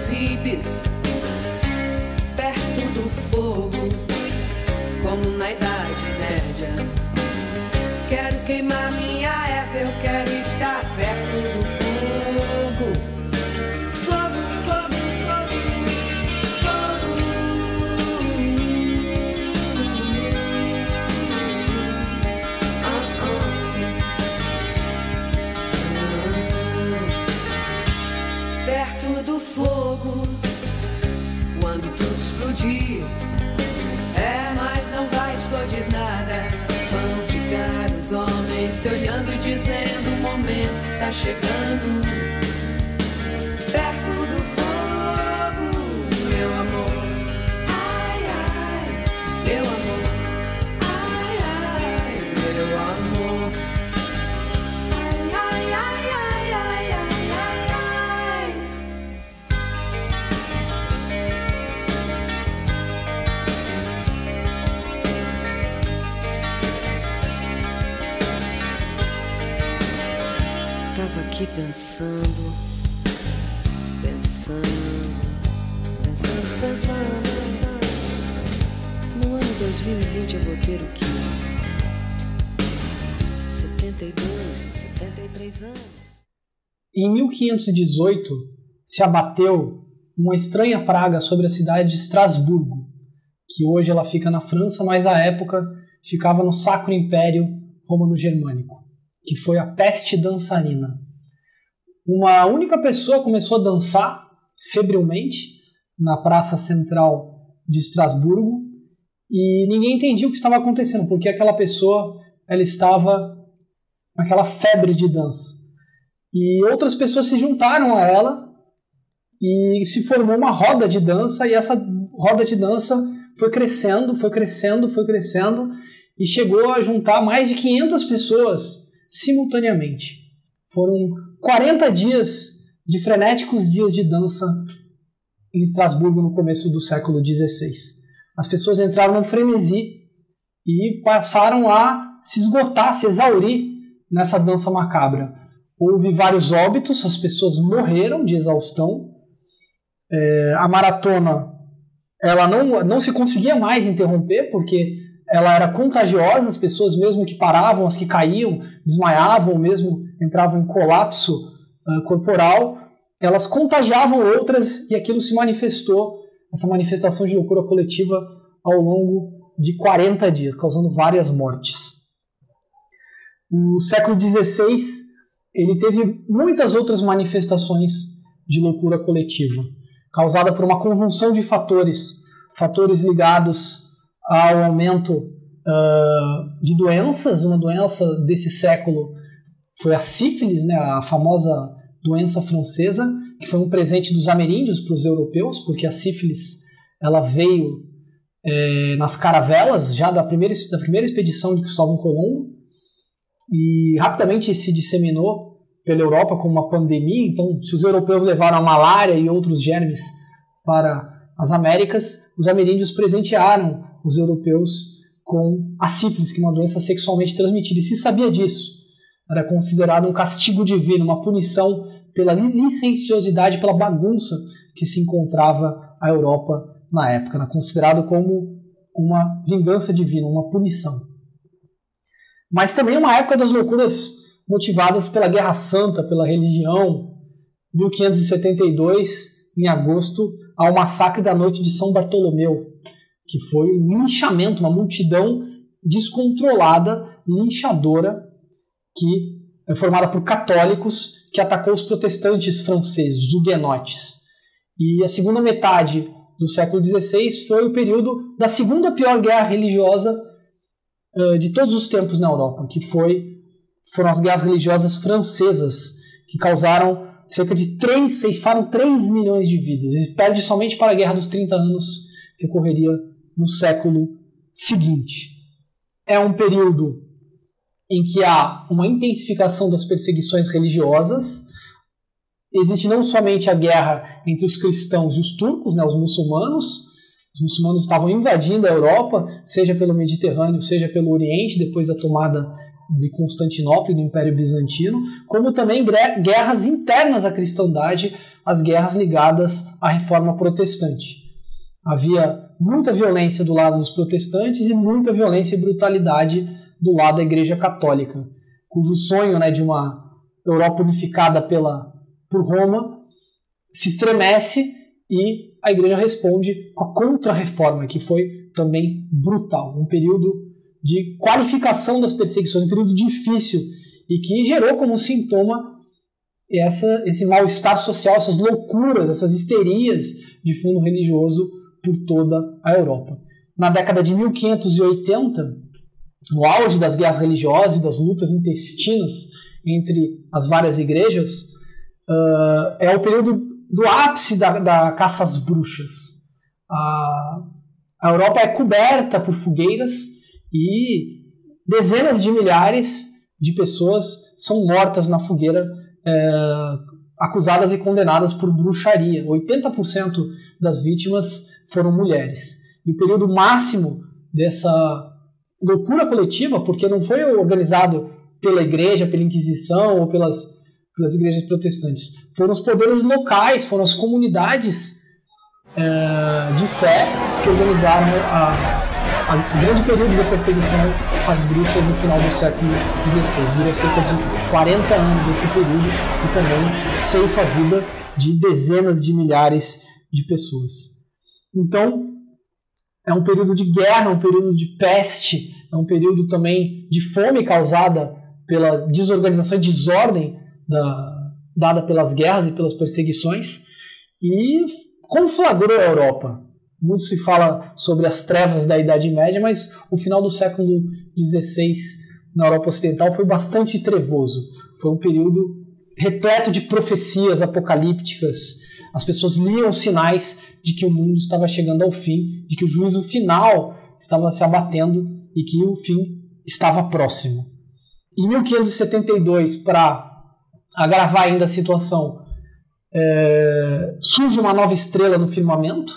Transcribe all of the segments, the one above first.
dos hippies, perto do fogo, como na Idade Média. Quero queimar minha erva, eu quero estar perto do fogo. Fogo, fogo, fogo, fogo. Perto do fogo, quando tudo explodir, mas não vai explodir nada. Vão ficar os homens se olhando e dizendo: o momento está chegando. Perto do fogo, meu amor. Ai, ai, meu amor. Ai, ai, meu amor. Ai, ai, ai, ai, ai, ai, ai. Tava aqui pensando. No ano 2020 eu vou ter o quê? 72, 73 anos. Em 1518 se abateu uma estranha praga sobre a cidade de Estrasburgo, que hoje ela fica na França, mas à época ficava no Sacro Império Romano-Germânico, que foi a peste dançarina. Uma única pessoa começou a dançar febrilmente na praça central de Estrasburgo e ninguém entendia o que estava acontecendo, porque aquela pessoa ela estava naquela febre de dança. E outras pessoas se juntaram a ela e se formou uma roda de dança, e essa roda de dança foi crescendo e chegou a juntar mais de 500 pessoas simultaneamente. Foram 40 dias de frenéticos dias de dança em Estrasburgo no começo do século XVI. As pessoas entraram num frenesi e passaram a se esgotar, se exaurir nessa dança macabra. Houve vários óbitos, as pessoas morreram de exaustão. A maratona ela não se conseguia mais interromper, porque ela era contagiosa, as pessoas mesmo que paravam, as que caíam, desmaiavam, mesmo entravam em colapso corporal, elas contagiavam outras e aquilo se manifestou, essa manifestação de loucura coletiva, ao longo de 40 dias, causando várias mortes. O século XVI ele teve muitas outras manifestações de loucura coletiva, causada por uma conjunção de fatores ligados ao aumento de doenças. Uma doença desse século foi a sífilis, né, a famosa doença francesa, que foi um presente dos ameríndios para os europeus, porque a sífilis ela veio nas caravelas já da primeira expedição de Cristóvão Colombo e rapidamente se disseminou pela Europa como uma pandemia. Então, se os europeus levaram a malária e outros germes para as Américas, os ameríndios presentearam os europeus com a sífilis, que é uma doença sexualmente transmitida. E se sabia disso, era considerado um castigo divino, uma punição pela licenciosidade, pela bagunça que se encontrava a Europa na época. Era considerado como uma vingança divina, uma punição. Mas também uma época das loucuras motivadas pela Guerra Santa, pela religião. 1572, em agosto, ao massacre da noite de São Bartolomeu, que foi um linchamento, uma multidão descontrolada, linchadora, que é formada por católicos, que atacou os protestantes franceses, os huguenotes. E a segunda metade do século XVI foi o período da segunda pior guerra religiosa de todos os tempos na Europa, que foram as guerras religiosas francesas, que causaram ceifaram 3 milhões de vidas, e perde somente para a Guerra dos 30 Anos, que ocorreria no século seguinte. É um período em que há uma intensificação das perseguições religiosas. Existe não somente a guerra entre os cristãos e os turcos, né, os muçulmanos. Os muçulmanos estavam invadindo a Europa, seja pelo Mediterrâneo, seja pelo Oriente, depois da tomada de Constantinopla e do Império Bizantino, como também guerras internas à cristandade, as guerras ligadas à reforma protestante. Havia muita violência do lado dos protestantes e muita violência e brutalidade do lado da Igreja Católica, cujo sonho, né, de uma Europa unificada por Roma se estremece e a Igreja responde com a Contra-Reforma, que foi também brutal. Um período de qualificação das perseguições, um período difícil e que gerou como sintoma esse mal-estar social, essas loucuras, essas histerias de fundo religioso por toda a Europa. Na década de 1580, no auge das guerras religiosas e das lutas intestinas entre as várias igrejas, é o período do ápice da caça às bruxas. A Europa é coberta por fogueiras e dezenas de milhares de pessoas são mortas na fogueira, acusadas e condenadas por bruxaria. 80% das vítimas foram mulheres. E o período máximo dessa loucura coletiva, porque não foi organizado pela igreja, pela Inquisição ou pelas igrejas protestantes, foram os poderes locais, foram as comunidades de fé que organizaram o grande período da perseguição às bruxas no final do século XVI. Dura cerca de 40 anos esse período e também ceifa a vida de dezenas de milhares de pessoas. Então, é um período de guerra, é um período de peste, é um período também de fome causada pela desorganização e desordem dada pelas guerras e pelas perseguições, e conflagrou a Europa. Muito se fala sobre as trevas da Idade Média, mas o final do século XVI na Europa Ocidental foi bastante trevoso. Foi um período repleto de profecias apocalípticas. As pessoas liam sinais de que o mundo estava chegando ao fim, de que o juízo final estava se abatendo e que o fim estava próximo. Em 1572, para agravar ainda a situação, surge uma nova estrela no firmamento,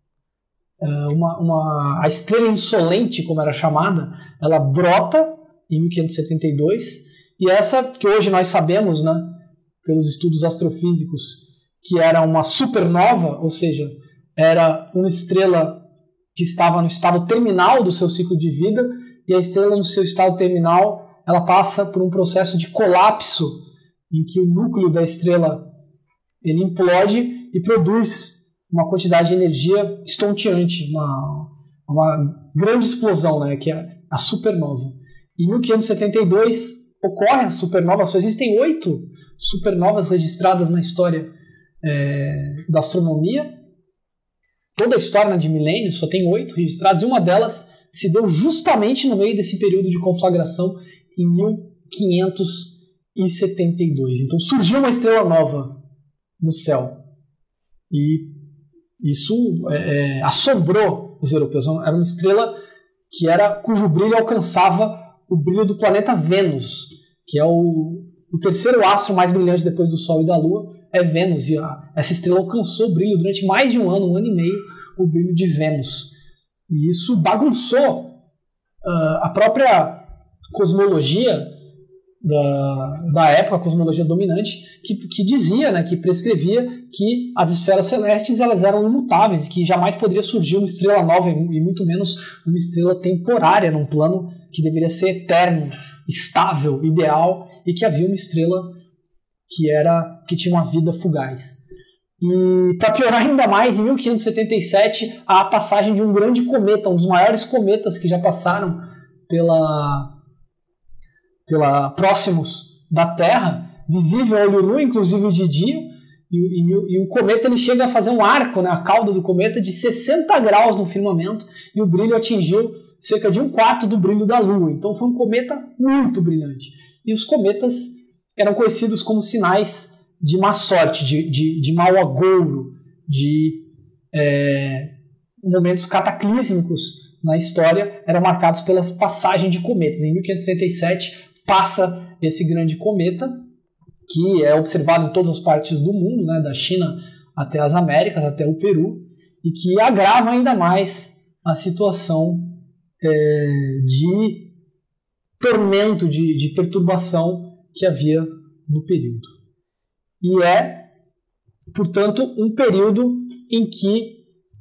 a estrela insolente, como era chamada, ela brota em 1572, e essa que hoje nós sabemos, né, pelos estudos astrofísicos, que era uma supernova, ou seja, era uma estrela que estava no estado terminal do seu ciclo de vida, e a estrela no seu estado terminal, ela passa por um processo de colapso, em que o núcleo da estrela ele implode e produz uma quantidade de energia estonteante, uma grande explosão, né, que é a supernova. Em 1572 ocorre a supernova, só existem 8 supernovas registradas na história da astronomia. Toda a história de milênios só tem 8 registradas, e uma delas se deu justamente no meio desse período de conflagração em 1572. Então surgiu uma estrela nova no céu. E isso assombrou os europeus. Era uma estrela cujo brilho alcançava o brilho do planeta Vênus, que é o terceiro astro mais brilhante depois do Sol e da Lua, é Vênus. E essa estrela alcançou o brilho durante mais de um ano e meio, o brilho de Vênus. E isso bagunçou a própria cosmologia da época, a cosmologia dominante, que dizia, né, que prescrevia que as esferas celestes elas eram imutáveis, que jamais poderia surgir uma estrela nova, e muito menos uma estrela temporária num plano que deveria ser eterno, estável, ideal, e que havia uma estrela que tinha uma vida fugaz. E para piorar ainda mais, em 1577 há a passagem de um grande cometa, um dos maiores cometas que já passaram próximos da Terra, visível a olho nu, inclusive de dia, e o cometa ele chega a fazer um arco, né, a cauda do cometa, de 60 graus no firmamento, e o brilho atingiu cerca de 1/4 do brilho da Lua. Então foi um cometa muito brilhante. E os cometas eram conhecidos como sinais de má sorte, de mau agouro, de momentos cataclísmicos na história, eram marcados pelas passagens de cometas. Em 1577 passa esse grande cometa, que é observado em todas as partes do mundo, né, da China até as Américas, até o Peru, e que agrava ainda mais a situação de tormento, de perturbação que havia no período. E portanto, um período em que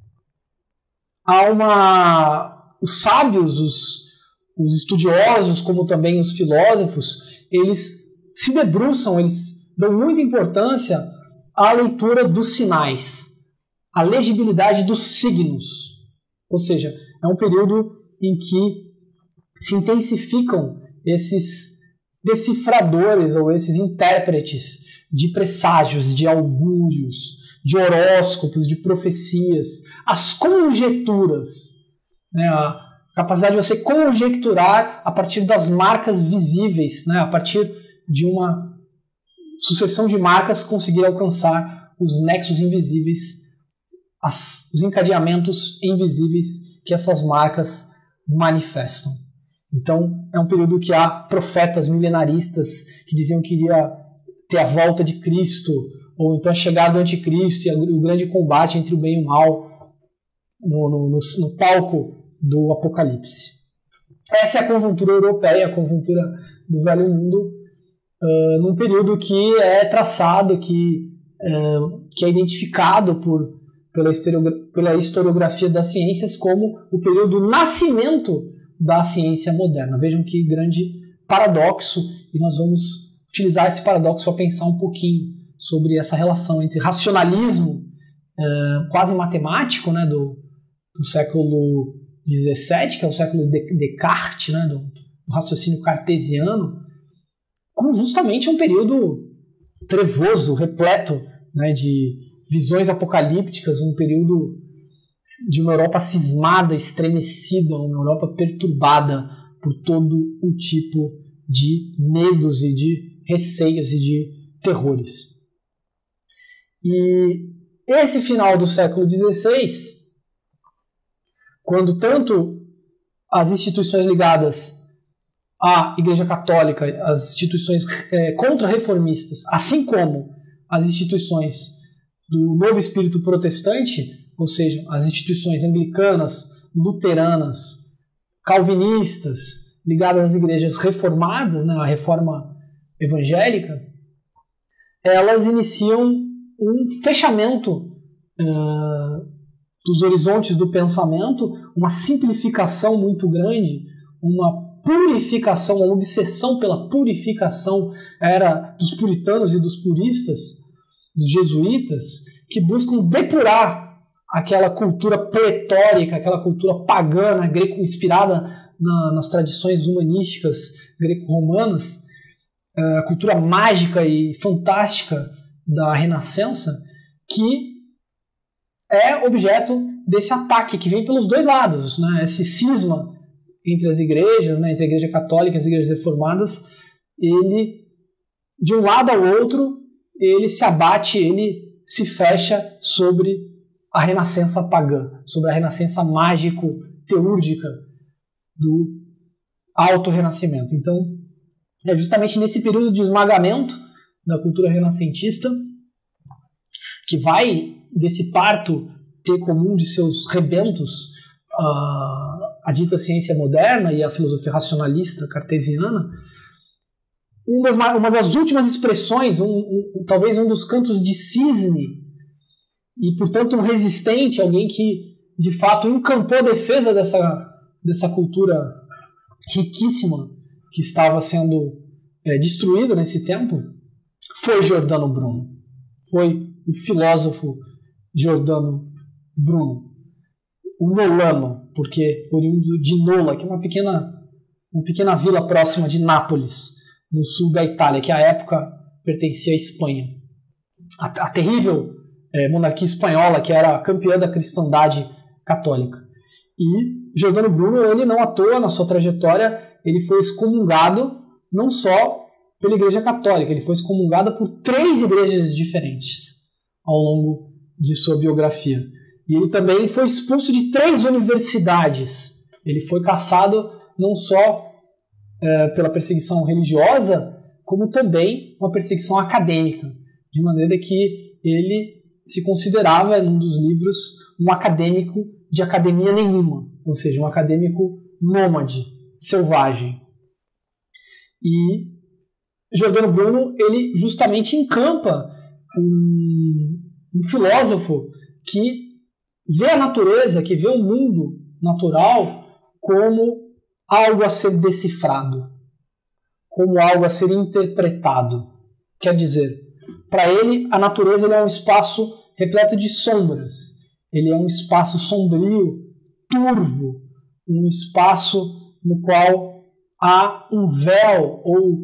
há os sábios, os estudiosos, como também os filósofos, eles se debruçam, eles dão muita importância à leitura dos sinais, à legibilidade dos signos. Ou seja, é um período em que se intensificam esses decifradores ou esses intérpretes de presságios, de augúrios, de horóscopos, de profecias, as conjecturas, né? A capacidade de você conjecturar a partir das marcas visíveis, né? A partir de uma sucessão de marcas conseguir alcançar os nexos invisíveis, os encadeamentos invisíveis que essas marcas manifestam. Então, é um período que há profetas milenaristas que diziam que iria ter a volta de Cristo, ou então a chegada do anticristo e o grande combate entre o bem e o mal no palco do Apocalipse. Essa é a conjuntura europeia, a conjuntura do Velho Mundo, num período que é traçado, que é identificado pela historiografia das ciências como o período do nascimento da ciência moderna. Vejam que grande paradoxo, e nós vamos utilizar esse paradoxo para pensar um pouquinho sobre essa relação entre racionalismo quase matemático, né, do século XVII, que é o século de Descartes, né, do raciocínio cartesiano, com justamente um período trevoso, repleto, né, de visões apocalípticas, um período de uma Europa cismada, estremecida, uma Europa perturbada por todo o tipo de medos e de receios e de terrores. E esse final do século XVI, quando tanto as instituições ligadas à Igreja Católica, as instituições contra-reformistas, assim como as instituições do novo espírito protestante, ou seja, as instituições anglicanas, luteranas, calvinistas, ligadas às igrejas reformadas, né, à reforma evangélica, elas iniciam um fechamento dos horizontes do pensamento, uma simplificação muito grande, uma purificação, uma obsessão pela purificação era dos puritanos e dos puristas, dos jesuítas, que buscam depurar aquela cultura pletórica, aquela cultura pagana, greco, inspirada nas tradições humanísticas greco-romanas, a cultura mágica e fantástica da Renascença, que é objeto desse ataque que vem pelos dois lados, né? Esse cisma entre as igrejas, né? Entre a Igreja Católica e as igrejas reformadas, ele, de um lado ao outro, ele se abate, ele se fecha sobre a renascença pagã, sobre a renascença mágico-teúrgica do auto-renascimento. Então, é justamente nesse período de esmagamento da cultura renascentista que vai, desse parto, ter como um de seus rebentos a dita ciência moderna e a filosofia racionalista cartesiana. Uma das últimas expressões, talvez um dos cantos de cisne, e, portanto, um resistente, alguém que, de fato, encampou a defesa dessa cultura riquíssima que estava sendo destruída nesse tempo, foi Giordano Bruno. Foi o filósofo Giordano Bruno. O nolano, porque oriundo de Nola, que é uma pequena vila próxima de Nápoles, no sul da Itália, que à época pertencia à Espanha. A terrível monarquia espanhola, que era campeã da cristandade católica. E Giordano Bruno, ele não à toa, na sua trajetória, ele foi excomungado não só pela Igreja Católica, ele foi excomungado por 3 igrejas diferentes ao longo de sua biografia. E ele também foi expulso de 3 universidades. Ele foi caçado não só pela perseguição religiosa, como também uma perseguição acadêmica, de maneira que ele se considerava, num dos livros, um acadêmico de academia nenhuma, ou seja, um acadêmico nômade, selvagem. E Giordano Bruno, ele justamente encampa um filósofo que vê a natureza, que vê o mundo natural como algo a ser decifrado, como algo a ser interpretado. Quer dizer, para ele, a natureza é um espaço repleto de sombras. Ele é um espaço sombrio, turvo, um espaço no qual há um véu ou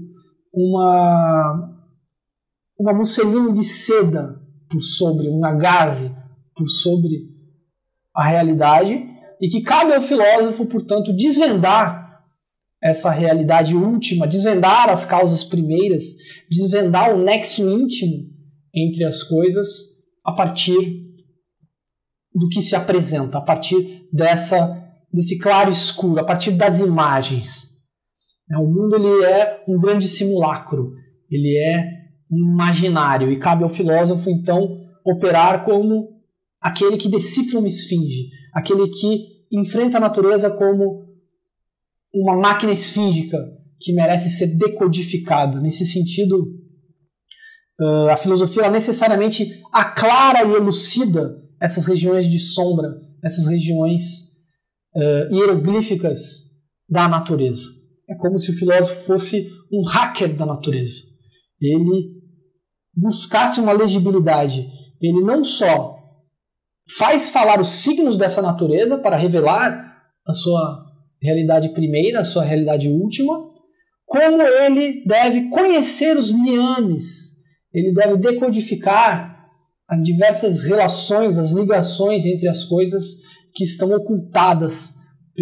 uma musselina de seda por sobre, uma gaze por sobre a realidade, e que cabe ao filósofo, portanto, desvendar essa realidade última, desvendar as causas primeiras, desvendar o nexo íntimo entre as coisas a partir do que se apresenta, a partir desse claro escuro, a partir das imagens. O mundo ele é um grande simulacro, ele é um imaginário, e cabe ao filósofo, então, operar como aquele que decifra uma esfinge, aquele que enfrenta a natureza como uma máquina esfíngica que merece ser decodificada. Nesse sentido, a filosofia ela necessariamente aclara e elucida essas regiões de sombra, essas regiões hieroglíficas da natureza. É como se o filósofo fosse um hacker da natureza. Ele buscasse uma legibilidade. Ele não só faz falar os signos dessa natureza para revelar a sua realidade primeira, a sua realidade última, como ele deve conhecer os liames, ele deve decodificar as diversas relações, as ligações entre as coisas que estão ocultadas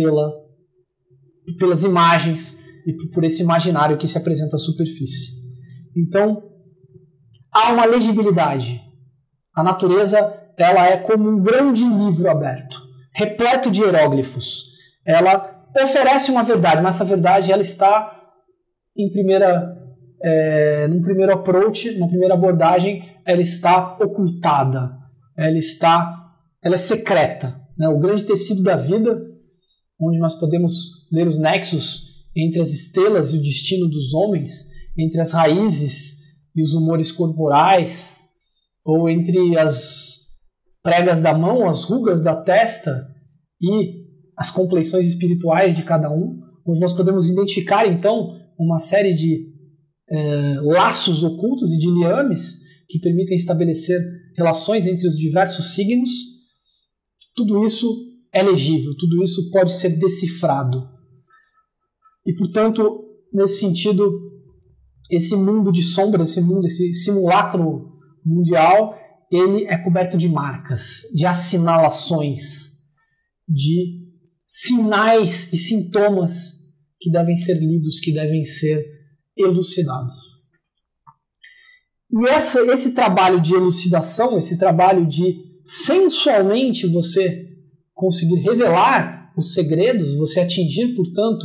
pelas imagens e por esse imaginário que se apresenta à superfície. Então, há uma legibilidade. A natureza ela é como um grande livro aberto, repleto de hieróglifos. Ela oferece uma verdade, mas essa verdade ela está num primeiro approach, na primeira abordagem, ela está ocultada, ela é secreta. O grande tecido da vida, onde nós podemos ler os nexos entre as estrelas e o destino dos homens, entre as raízes e os humores corporais, ou entre as pregas da mão, as rugas da testa e as compleições espirituais de cada um, onde nós podemos identificar, então, uma série de laços ocultos e de liames que permitem estabelecer relações entre os diversos signos. Tudo isso é legível, tudo isso pode ser decifrado. E, portanto, nesse sentido, esse mundo de sombras, esse simulacro mundial, ele é coberto de marcas, de assinalações, de sinais e sintomas que devem ser lidos, que devem ser elucidados. E esse trabalho de elucidação, esse trabalho de sensualmente você conseguir revelar os segredos, você atingir, portanto,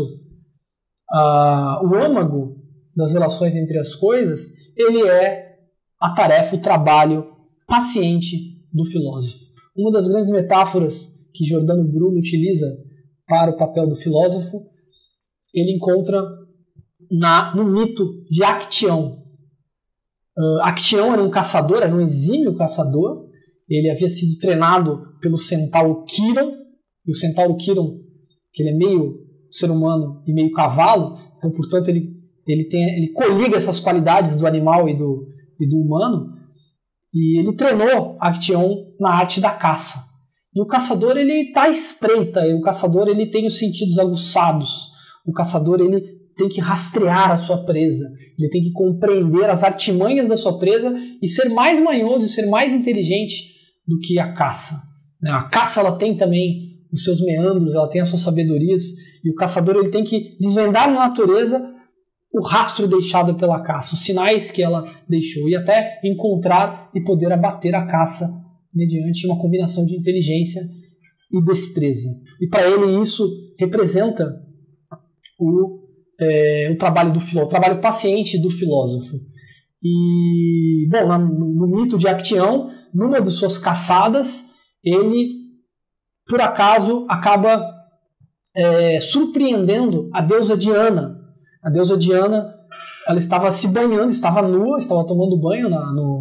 o âmago das relações entre as coisas, ele é a tarefa, o trabalho paciente do filósofo. Uma das grandes metáforas que Giordano Bruno utiliza para o papel do filósofo, ele encontra no mito de Acteão. Acteão era um caçador, era um exímio caçador. Ele havia sido treinado pelo centauro Quiron, e o centauro Quiron, que ele é meio ser humano e meio cavalo, então, portanto, ele coliga essas qualidades do animal e do humano, e ele treinou Acteão na arte da caça. E o caçador ele está à espreita, o caçador ele tem os sentidos aguçados, o caçador ele tem que rastrear a sua presa, ele tem que compreender as artimanhas da sua presa e ser mais manhoso e ser mais inteligente do que a caça. A caça ela tem também os seus meandros, ela tem as suas sabedorias, e o caçador ele tem que desvendar na natureza o rastro deixado pela caça, os sinais que ela deixou, e até encontrar e poder abater a caça mediante uma combinação de inteligência e destreza. E para ele isso representa o trabalho do filósofo, o trabalho paciente do filósofo. E, bom, no mito de Acteão, numa de suas caçadas, ele, por acaso, acaba surpreendendo a deusa Diana. A deusa Diana, ela estava se banhando, estava nua, estava tomando banho numa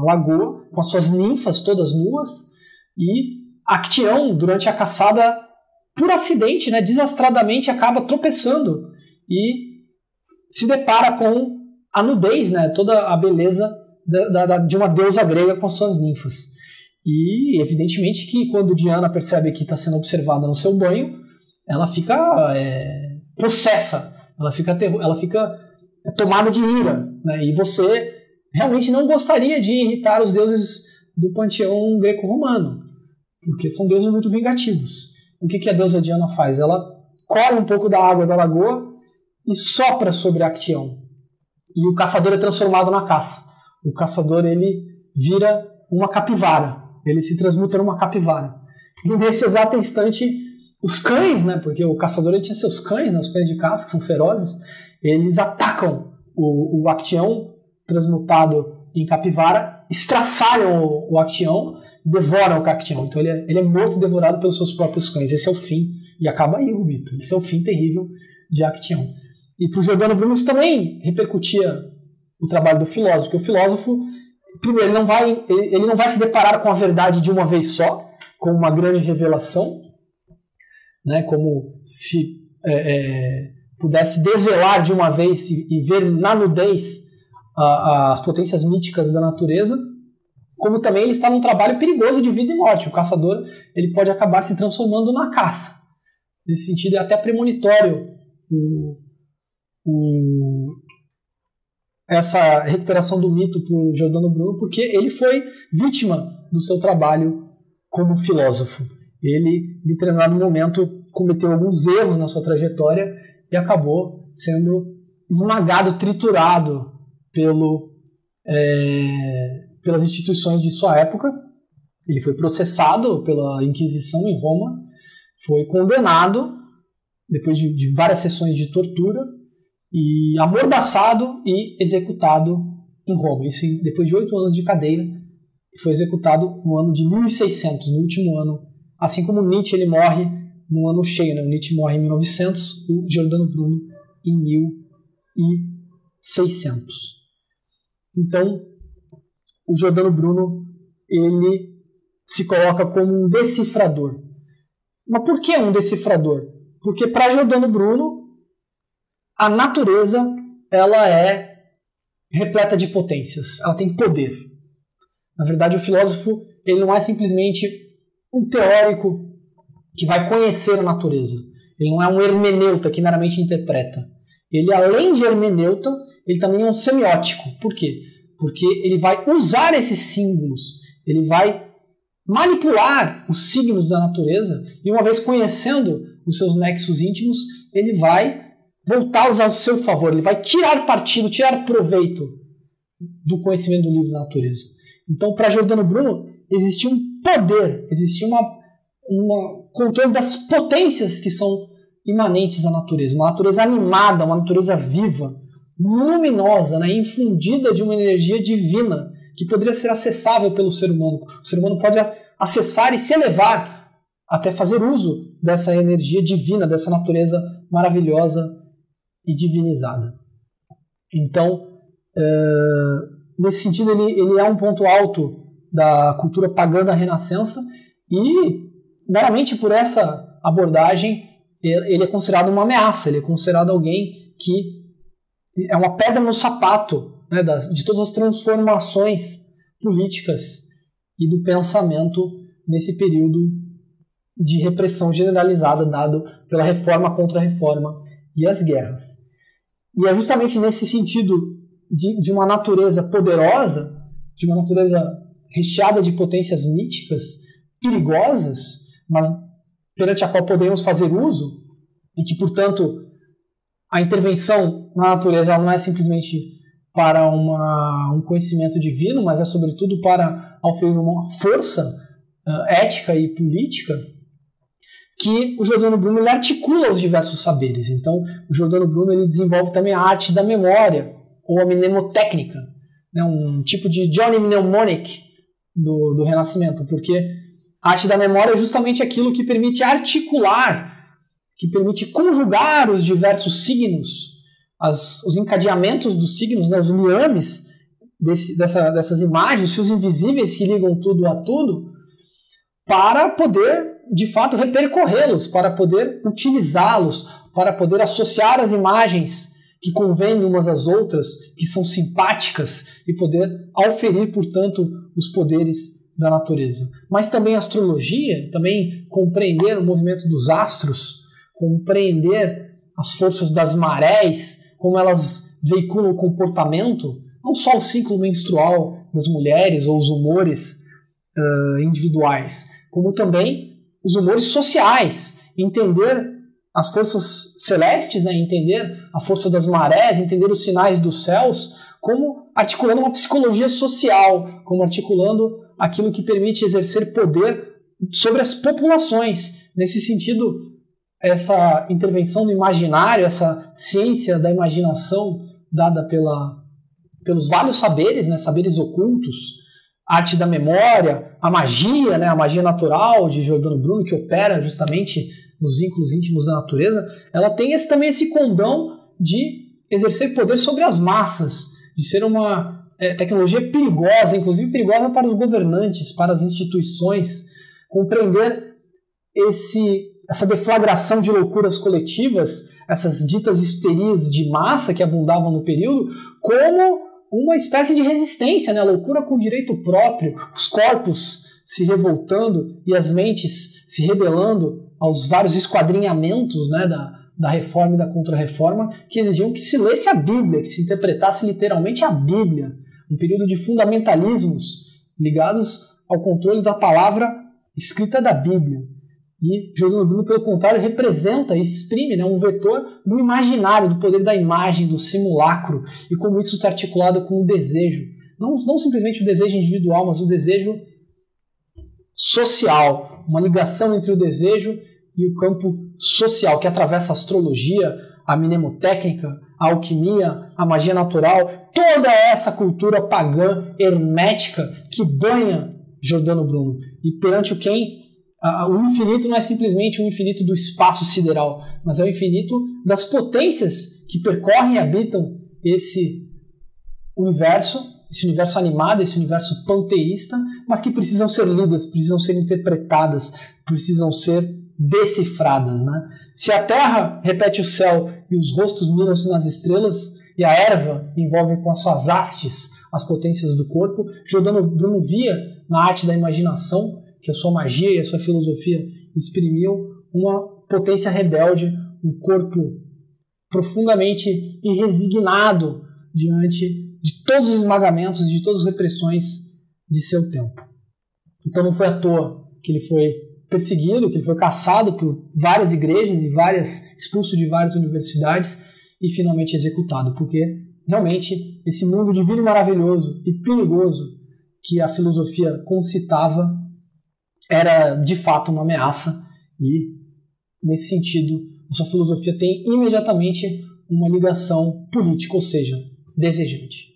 lagoa, com as suas ninfas todas nuas, e Acteão, durante a caçada, por acidente, né, desastradamente, acaba tropeçando e se depara com a nudez, né, toda a beleza de uma deusa grega com suas ninfas. E, evidentemente, que quando Diana percebe que está sendo observada no seu banho, ela fica possessa, ela fica tomada de ira, né? E você realmente não gostaria de irritar os deuses do panteão greco-romano, porque são deuses muito vingativos. O que a deusa Diana faz? Ela colhe um pouco da água da lagoa e sopra sobre Acteão. E o caçador é transformado na caça. O caçador, ele vira uma capivara. Ele se transmuta numa capivara. E nesse exato instante, os cães, né, porque o caçador ele tinha seus cães, né, os cães de caça, que são ferozes, eles atacam o Acteão transmutado em capivara, estraçalham o Acteão, devoram o Acteão. Então ele é morto e devorado pelos seus próprios cães. Esse é o fim. E acaba aí o mito. Esse é o fim terrível de Acteão. E para o Giordano Bruno isso também repercutia o trabalho do filósofo, porque o filósofo, primeiro, ele não vai se deparar com a verdade de uma vez só, com uma grande revelação, né, como se pudesse desvelar de uma vez e ver na nudez as potências míticas da natureza, como também ele está num trabalho perigoso de vida e morte. O caçador ele pode acabar se transformando na caça. Nesse sentido, é até premonitório essa recuperação do mito por Giordano Bruno, porque ele foi vítima do seu trabalho como filósofo. Ele, em determinado momento, cometeu alguns erros na sua trajetória e acabou sendo esmagado, triturado pelas instituições de sua época. Ele foi processado pela Inquisição em Roma, foi condenado, depois de várias sessões de tortura, e amordaçado e executado em Roma. Isso depois de 8 anos de cadeia. Foi executado no ano de 1600, no último ano. Assim como Nietzsche, ele morre no ano cheio, né? O Nietzsche morre em 1900, o Giordano Bruno em 1600. Então, o Giordano Bruno, ele se coloca como um decifrador. Mas por que um decifrador? Porque para Giordano Bruno, a natureza ela é repleta de potências, ela tem poder. Na verdade, o filósofo ele não é simplesmente um teórico que vai conhecer a natureza. Ele não é um hermeneuta que meramente interpreta. Ele, além de hermeneuta, ele também é um semiótico. Por quê? Porque ele vai usar esses símbolos, ele vai manipular os signos da natureza e, uma vez conhecendo os seus nexos íntimos, ele vai voltá-los ao seu favor, ele vai tirar partido, tirar proveito do conhecimento do livro da natureza. Então, para Giordano Bruno, existia um poder, existia um controle das potências que são imanentes à natureza. Uma natureza animada, uma natureza viva, luminosa, né, infundida de uma energia divina que poderia ser acessável pelo ser humano. O ser humano pode acessar e se elevar até fazer uso dessa energia divina, dessa natureza maravilhosa e divinizada. Então, nesse sentido, ele é um ponto alto da cultura pagã da Renascença e, meramente por essa abordagem, ele é considerado uma ameaça, ele é considerado alguém que é uma pedra no sapato, né, de todas as transformações políticas e do pensamento nesse período de repressão generalizada dado pela reforma contra a reforma e as guerras. E é justamente nesse sentido de uma natureza poderosa, de uma natureza recheada de potências míticas, perigosas, mas perante a qual podemos fazer uso, e que, portanto, a intervenção na natureza não é simplesmente para um conhecimento divino, mas é sobretudo para oferecer uma força ética e política, que o Giordano Bruno ele articula os diversos saberes. Então, o Giordano Bruno ele desenvolve também a arte da memória, ou a mnemotécnica, né, um tipo de Johnny Mnemonic do Renascimento, porque a arte da memória é justamente aquilo que permite articular, que permite conjugar os diversos signos, os encadeamentos dos signos, né, os liames dessas imagens, os fios invisíveis que ligam tudo a tudo, para poder, de fato, repercorrê-los, para poder utilizá-los, para poder associar as imagens que convêm umas às outras, que são simpáticas, e poder auferir, portanto, os poderes da natureza. Mas também a astrologia, também compreender o movimento dos astros, compreender as forças das marés, como elas veiculam o comportamento, não só o ciclo menstrual das mulheres ou os humores individuais, como também os humores sociais, entender as forças celestes, né? Entender a força das marés, entender os sinais dos céus, como articulando uma psicologia social, como articulando aquilo que permite exercer poder sobre as populações. Nesse sentido, essa intervenção no imaginário, essa ciência da imaginação dada pelos vários saberes, né? Saberes ocultos, a arte da memória, a magia, né? A magia natural de Giordano Bruno, que opera justamente nos vínculos íntimos da natureza, ela tem também esse condão de exercer poder sobre as massas, de ser uma tecnologia perigosa, inclusive perigosa para os governantes, para as instituições, compreender essa deflagração de loucuras coletivas, essas ditas histerias de massa que abundavam no período, como uma espécie de resistência, né? A loucura com direito próprio, os corpos se revoltando e as mentes se rebelando aos vários esquadrinhamentos, né, da reforma e da contra-reforma, que exigiam que se lesse a Bíblia, que se interpretasse literalmente a Bíblia, um período de fundamentalismos ligados ao controle da palavra escrita da Bíblia. E Giordano Bruno, pelo contrário, representa e exprime, né, um vetor do imaginário, do poder da imagem, do simulacro, e como isso está articulado com o desejo. Não simplesmente o desejo individual, mas o desejo social, uma ligação entre o desejo e o campo social, que atravessa a astrologia, a mnemotécnica, a alquimia, a magia natural, toda essa cultura pagã, hermética, que banha Giordano Bruno. E perante o infinito não é simplesmente o infinito do espaço sideral, mas é o infinito das potências que percorrem e habitam esse universo animado, esse universo panteísta, mas que precisam ser lidas, precisam ser interpretadas, precisam ser decifradas, né? Se a terra repete o céu e os rostos miram-se nas estrelas e a erva envolve com as suas hastes as potências do corpo, Giordano Bruno via na arte da imaginação que a sua magia e a sua filosofia exprimiam uma potência rebelde, um corpo profundamente irresignado diante de todos os esmagamentos, de todas as repressões de seu tempo. Então não foi à toa que ele foi perseguido, que ele foi caçado por várias igrejas e expulso de várias universidades e finalmente executado, porque realmente esse mundo divino e maravilhoso e perigoso que a filosofia concitava era de fato uma ameaça, e nesse sentido a sua filosofia tem imediatamente uma ligação política, ou seja, desejante.